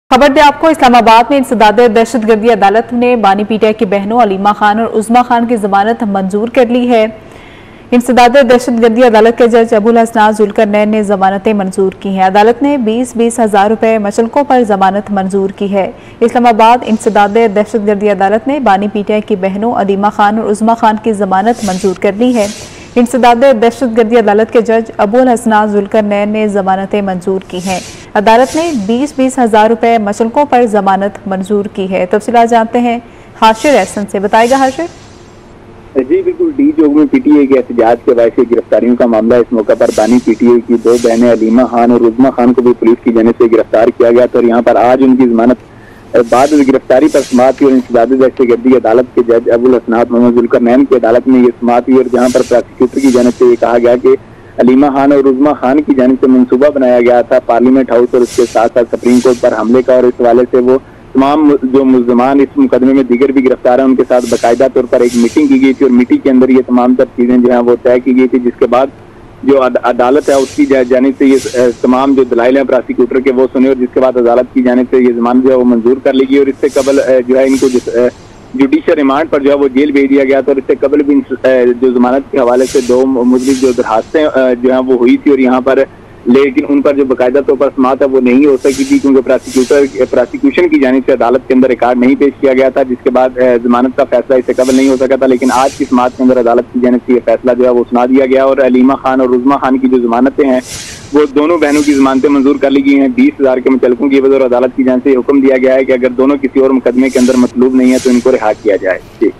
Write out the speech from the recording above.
खबर दें आपको, इस्लामाबाद में इंसदाद दहशतगर्दी अदालत ने बानी पीटीआई की बहनों अलीमा खान और उज़मा खान की जमानत मंजूर कर ली है। इंसदाद दहशतगर्दी अदालत के जज अबुल हसनात जुल्करनैन ने जमानतें मंजूर की हैं। अदालत ने 20-20 हज़ार रुपए मशल्कों पर जमानत मंजूर की है। इस्लामाबाद इंसदाद दहशतगर्दी अदालत ने बानी पीटीआई की बहनों अलीमा खान और उज़मा खान की जमानत मंजूर कर ली है। इंसदाद दहशतगर्दी अदालत के जज अबुल हसनात जुल्करनैन ने जमानतें मंजूर की हैं। अदालत ने 20-20 हज़ार रुपए मशल्कों पर जमानत मंजूर की है। तफसीलात जानते हैं हाशिर एहसन से। बताएगा हाशिर। जी बिल्कुल, डी जोग में पीटीआई के एहतजाज के वजह से गिरफ्तारियों का मामला। इस मौका पर बानी पीटीआई की दो बहनें अलीमा खान और उज़मा खान को भी पुलिस की जानिब से गिरफ्तार किया गया था और यहाँ पर आज उनकी जमानत बाद गिरफ्तारी पर समाअत हुई और इंसदाद दहशतगर्दी अदालत के जज अबुल हसनात मोहम्मद जुल्करनैन की अदालत में ये समाअत हुई और जहाँ पर प्रोसिक्यूटर की जानिब से ये कहा गया कि अलीमा खान और उज़मा खान की जानिब से मंसूबा बनाया गया था पार्लियामेंट हाउस और उसके साथ साथ सुप्रीम कोर्ट पर हमले का, और इस हवाले से वो तमाम जो मुल्ज़मान इस मुकदमे में दीगर भी गिरफ्तार हैं उनके साथ बाकायदा तौर पर एक मीटिंग की गई थी और मीटिंग के अंदर ये तमाम तर चीजें जो है वो तय की गई थी, जिसके बाद जो अदालत है उसकी जानिब से ये तमाम जो दलाइल हैं प्रोसिक्यूटर के वो सुने और जिसके बाद अदालत की जानिब से ये जमानत जो है वो मंजूर कर ली गई और इससे कबल जो है इनको जुडिशियल रिमांड पर जो है वो जेल भेज दिया गया था। और इससे कबल भी जो जमानत के हवाले से दो मुजरिम जो दरखास्तें जो है वो हुई थी और यहाँ पर लेकिन उन पर जो बाकायदा तौर पर समाअत है वो नहीं हो सकी थी क्योंकि प्रोसिक्यूशन की जानिब से अदालत के अंदर रिकॉर्ड नहीं पेश किया गया था, जिसके बाद जमानत का फैसला इससे कबल नहीं हो सका था। लेकिन आज की समाअत के अंदर अदालत की जानिब से ये फैसला जो है वो सुना दिया गया और अलीमा खान और उज़मा खान की जो जमानतें हैं वो दोनों बहनों की जमानतें मंजूर कर ली गई हैं 20,000 के मुचलकों की वजह। और अदालत की जानिब से हुक्म दिया गया है कि अगर दोनों किसी और मुकदमे के अंदर मतलूब नहीं है तो इनको रिहा किया जाए। जी।